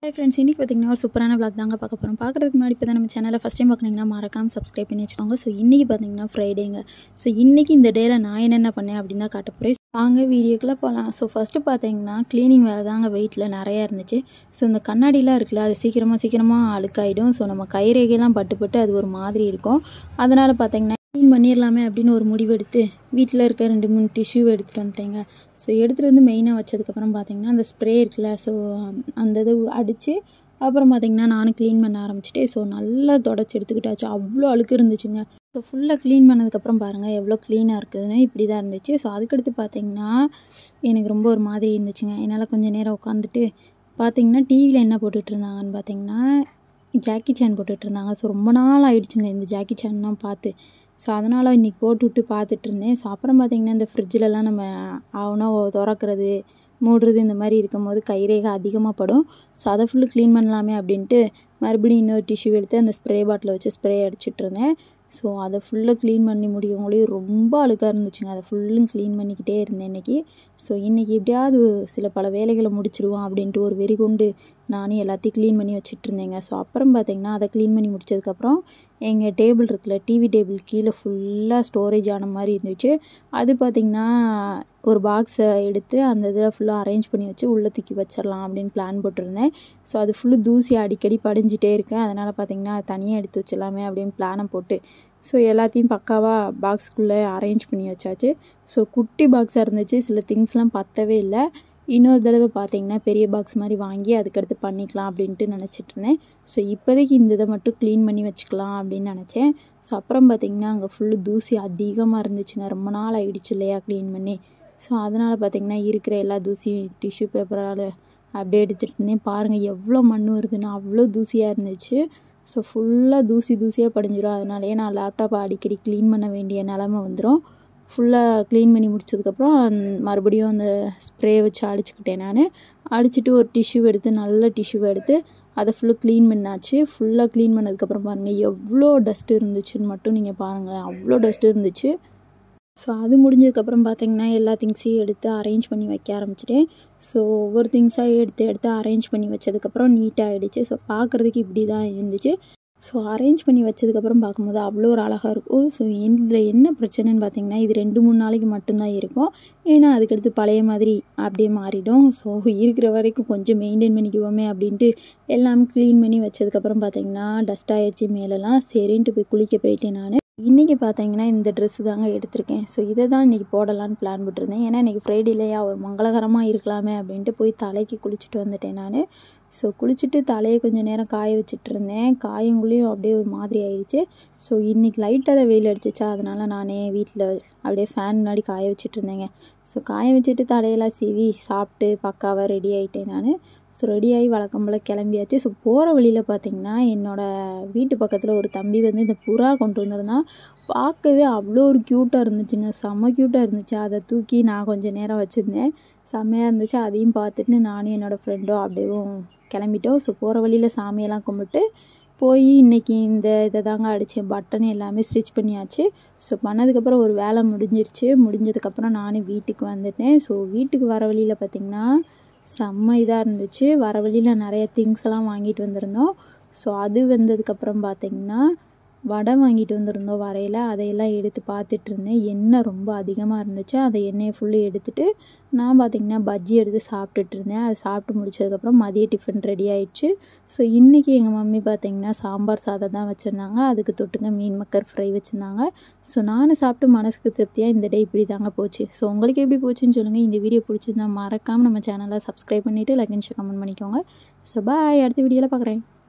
Hi friends, இன்றைக்கி பார்த்திங்கன்னா ஒரு சூப்பரான vlog தாங்க பார்க்க போகிறோம். பார்க்குறதுக்கு முன்னாடி இப்போ தான் நம்ம சேனலை ஃபஸ்ட் டைம் பார்க்குறீங்கன்னா மறக்காமல் சப்ஸ்கிரைப் பண்ணி வச்சுக்கோங்க. ஸோ இன்றைக்கி பார்த்திங்கன்னா ஃப்ரைடேங்க. ஸோ இன்றைக்கி இந்த டேயில் நான் என்னென்ன பண்ணேன் அப்படின்னு தான் காட்ட போகிறேன். வாங்க வீடியோக்குள்ளே போகலாம். ஸோ ஃபஸ்ட்டு பார்த்திங்கன்னா க்ளீனிங் வேலை தாங்க வெயிட்டில் நிறையா இருந்துச்சு. ஸோ இந்த கண்ணாடிலாம் இருக்குல்ல, அது சீக்கிரமாக அழுக்காயிடும். ஸோ நம்ம கைரேகையெல்லாம் பட்டு அது ஒரு மாதிரி இருக்கும். அதனால் பார்த்திங்கன்னா க்ளீன் பண்ணிடலாமே அப்படின்னு ஒரு முடிவு எடுத்து வீட்டில் இருக்க 2-3 டிஷ்யூ எடுத்துகிட்டு வந்துட்டேங்க. ஸோ எடுத்துகிட்டு வந்து மெயினாக வச்சதுக்கப்புறம் பார்த்திங்கன்னா அந்த ஸ்ப்ரே இருக்குல்ல, ஸோ அந்த இது அடித்து அப்புறம் பார்த்திங்கன்னா நானும் க்ளீன் பண்ண ஆரம்பிச்சிட்டேன். ஸோ நல்லா தொடச்சி எடுத்துக்கிட்டாச்சு. அவ்வளோ அழுக்கு இருந்துச்சுங்க. ஸோ ஃபுல்லாக க்ளீன் பண்ணதுக்கப்புறம் பாருங்கள் எவ்வளோ க்ளீனாக இருக்குதுன்னு. இப்படி தான் இருந்துச்சு. ஸோ அதுக்கடுத்து பார்த்திங்கன்னா எனக்கு ரொம்ப ஒரு மாதிரி இருந்துச்சுங்க. என்னால் கொஞ்சம் நேரம் உட்காந்துட்டு பார்த்திங்கன்னா டிவியில் என்ன போட்டுட்டு இருந்தாங்கன்னு பார்த்திங்கன்னா ஜாக்கி சான் போட்டுட்ருந்தாங்க. ஸோ ரொம்ப நாள் ஆகிடுச்சுங்க இந்த ஜாக்கி சான்லாம் பார்த்து. ஸோ அதனால் இன்றைக்கி போட்டுவிட்டு பார்த்துட்ருந்தேன். ஸோ அப்புறம் பார்த்திங்கன்னா இந்த ஃப்ரிட்ஜிலலாம் நம்ம ஆகுனா திறக்கிறது மூடுறது இந்த மாதிரி இருக்கும் போது கைரேகை அதிகமாக படும். ஸோ அதை ஃபுல்லு க்ளீன் பண்ணலாமே அப்படின்ட்டு மறுபடியும் இன்னொரு டிஷ்யூ எடுத்து அந்த ஸ்ப்ரே பாட்டில் வச்சு ஸ்ப்ரே அடிச்சிட்ருந்தேன். ஸோ அதை ஃபுல்லாக க்ளீன் பண்ணி முடியவங்களையும் ரொம்ப அழுக்காக இருந்துச்சுங்க. அதை ஃபுல்லும் க்ளீன் பண்ணிக்கிட்டே இருந்தேன் இன்றைக்கி. ஸோ இன்றைக்கி எப்படியாவது சில வேலைகளை முடிச்சிடுவோம் அப்படின்ட்டு ஒரு வெறி கொண்டு நானும் எல்லாத்தையும் க்ளீன் பண்ணி வச்சிட்ருந்தேங்க. ஸோ அப்புறம் பார்த்திங்கன்னா அதை க்ளீன் பண்ணி முடிச்சதுக்கப்புறம் எங்கள் டேபிள் இருக்குல்ல, டிவி டேபிள் கீழே ஃபுல்லாக ஸ்டோரேஜ் ஆன மாதிரி இருந்துச்சு. அது பார்த்திங்கன்னா ஒரு பாக்ஸை எடுத்து அந்த இதில் ஃபுல்லாக அரேஞ்ச் பண்ணி வச்சு உள்ளே தூக்கி வச்சிடலாம் அப்படின்னு பிளான் போட்டிருந்தேன். ஸோ அது ஃபுல்லு தூசி அடிக்கடி படிஞ்சிட்டே இருக்கேன். அதனால் பார்த்திங்கன்னா தனியாக எடுத்து வச்சிடலாமே அப்படின்னு பிளானை போட்டு ஸோ எல்லாத்தையும் பக்காவாக பாக்ஸ்க்குள்ளே அரேஞ்ச் பண்ணி வச்சாச்சு. ஸோ குட்டி பாக்ஸாக இருந்துச்சு, சில திங்ஸ்லாம் பத்தவே இல்லை. இன்னொரு தடவை பார்த்திங்கன்னா பெரிய பாக்ஸ் மாதிரி வாங்கி அதுக்கடுத்து பண்ணிக்கலாம் அப்படின்ட்டு நினச்சிட்ருந்தேன். ஸோ இப்போதைக்கு இந்த இதை மட்டும் க்ளீன் பண்ணி வச்சுக்கலாம் அப்படின்னு நினச்சேன். ஸோ அப்புறம் பார்த்திங்கன்னா அங்கே ஃபுல்லு தூசி அதிகமாக இருந்துச்சுங்க. ரொம்ப நாள் ஆகிடுச்சு இல்லையா க்ளீன் பண்ணி. ஸோ அதனால் பார்த்திங்கன்னா இருக்கிற எல்லா தூசியும் டிஷ்யூ பேப்பரால் அப்படியே எடுத்துகிட்டு இருந்தேன். பாருங்கள் எவ்வளோ மண் வருதுன்னா அவ்வளோ தூசியாக இருந்துச்சு. ஸோ ஃபுல்லாக தூசியாக படிஞ்சிடும். அதனாலேயே நான் லேப்டாப்பை அடிக்கடி க்ளீன் பண்ண வேண்டிய நிலமை வந்துடும். ஃபுல்லாக க்ளீன் பண்ணி முடிச்சதுக்கப்புறம் மறுபடியும் அந்த ஸ்ப்ரே வச்சு அடிச்சுக்கிட்டேன். நான் அடிச்சுட்டு ஒரு டிஷ்யூ எடுத்து நல்ல டிஷ்யூவை எடுத்து அதை ஃபுல்லாக க்ளீன் பண்ணாச்சு. ஃபுல்லாக க்ளீன் பண்ணதுக்கப்புறம் பாருங்கள் எவ்வளோ டஸ்ட்டு இருந்துச்சுன்னு மட்டும் நீங்கள் பாருங்கள். அவ்வளோ டஸ்ட்டு இருந்துச்சு. ஸோ அது முடிஞ்சதுக்கப்புறம் பார்த்திங்கன்னா எல்லா திங்ஸையும் எடுத்து அரேஞ்ச் பண்ணி வைக்க ஆரம்பிச்சிட்டேன். ஸோ ஒவ்வொரு திங்ஸாக எடுத்து அரேஞ்ச் பண்ணி வச்சதுக்கப்புறம் நீட்டாக ஆகிடுச்சு. ஸோ பார்க்குறதுக்கு இப்படி தான் இருந்துச்சு. ஸோ அரேஞ்ச் பண்ணி வச்சதுக்கப்புறம் பார்க்கும்போது அவ்வளோ ஒரு அழகாக இருக்கும். ஸோ இதில் என்ன பிரச்சனைன்னு பார்த்திங்கன்னா இது 2-3 நாளைக்கு மட்டும்தான் இருக்கும். ஏன்னா அதுக்கடுத்து பழைய மாதிரி அப்படியே மாறிடும். ஸோ இருக்கிற வரைக்கும் கொஞ்சம் மெயின்டைன் பண்ணிக்குவோமே அப்படின்ட்டு எல்லாமே க்ளீன் பண்ணி வச்சதுக்கப்புறம் பார்த்திங்கன்னா டஸ்ட் ஆகிடுச்சு மேலெல்லாம். சரின்ட்டு போய் குளிக்க போயிட்டேன் நான். இன்றைக்கி பார்த்திங்கன்னா இந்த ட்ரெஸ்ஸு தாங்க எடுத்திருக்கேன். ஸோ இதை தான் இன்றைக்கி போடலான்னு பிளான் போட்டிருந்தேன். ஏன்னா இன்றைக்கி ஃப்ரைடேலையா ஒரு மங்களகரமாக இருக்கலாமே அப்படின்ட்டு போய் தலைக்கு குளிச்சுட்டு வந்துட்டேன் நான். ஸோ குளிச்சுட்டு தலையை கொஞ்சம் நேரம் காய வச்சிட்ருந்தேன். காயங்குள்ளேயும் அப்படியே ஒரு மாதிரி ஆயிடுச்சு. ஸோ இன்றைக்கி லைட்டாக தான் வெயில் அடிச்சிச்சா, அதனால் நானே வீட்டில் அப்படியே ஃபேன் முன்னாடி காய வச்சிட்ருந்தேங்க. ஸோ காய வச்சுட்டு தலையெல்லாம் சீவி சாப்பிட்டு பக்காவாக ரெடி ஆகிட்டேன் நான். ஸோ ரெடியாகி வழக்கம் போல் கிளம்பியாச்சு. ஸோ போகிற வழியில் பார்த்திங்கன்னா என்னோடய வீட்டு பக்கத்தில் ஒரு தம்பி வந்து இந்த புறா கொண்டு வந்திருந்தான். பார்க்கவே அவ்வளோ ஒரு க்யூட்டாக இருந்துச்சுங்க. செம்ம க்யூட்டாக இருந்துச்சு. அதை தூக்கி நான் கொஞ்சம் நேரம் வச்சுருந்தேன். செம்மையாக இருந்துச்சு. அதையும் பார்த்துட்டு நானும் என்னோடய ஃப்ரெண்டும் அப்படியே கிளம்பிட்டோம். ஸோ போகிற வழியில் சாமியெல்லாம் கும்பிட்டு போய் இன்றைக்கி இந்த இதை தாங்க அடித்தேன். பட்டன் எல்லாமே ஸ்டிச் பண்ணியாச்சு. ஸோ பண்ணதுக்கப்புறம் ஒரு வேலை முடிஞ்சிருச்சு. முடிஞ்சதுக்கப்புறம் நானும் வீட்டுக்கு வந்துட்டேன். ஸோ வீட்டுக்கு வர வழியில் பார்த்திங்கன்னா செம்ம இதாக இருந்துச்சு. வர வழியில் நிறைய திங்ஸ் எல்லாம் வாங்கிட்டு வந்திருந்தோம். ஸோ அது வந்ததுக்கப்புறம் பார்த்திங்கன்னா வடை வாங்கிட்டு வந்திருந்தோம் வரையில். அதையெல்லாம் எடுத்து பார்த்துட்ருந்தேன். எண்ணெய் ரொம்ப அதிகமாக இருந்துச்சு. அந்த எண்ணெயை ஃபுல்லு எடுத்துகிட்டு நான் பார்த்திங்கன்னா பஜ்ஜி எடுத்து சாப்பிட்டுட்ருந்தேன். அதை சாப்பிட்டு முடிச்சதுக்கப்புறம் மதிய டிஃபன் ரெடி ஆகிடுச்சு. ஸோ இன்றைக்கி எங்கள் மம்மி பார்த்திங்கன்னா சாம்பார் சாதம் தான் வச்சுருந்தாங்க. அதுக்கு தொட்டுங்க மீன் மக்கர் ஃப்ரை வச்சுருந்தாங்க. ஸோ நானும் சாப்பிட்டு மனசுக்கு திருப்தியாக இந்த டே இப்படி தாங்க போச்சு. ஸோ உங்களுக்கு எப்படி போச்சுன்னு சொல்லுங்கள். இந்த வீடியோ பிடிச்சிருந்தா மறக்காமல் நம்ம சேனலை சப்ஸ்கிரைப் பண்ணிவிட்டு லைக் அண்ட் ஷேர் கமெண்ட் பண்ணிக்கோங்க. ஸோ பாய், அடுத்த வீடியோவில் பார்க்குறேன்.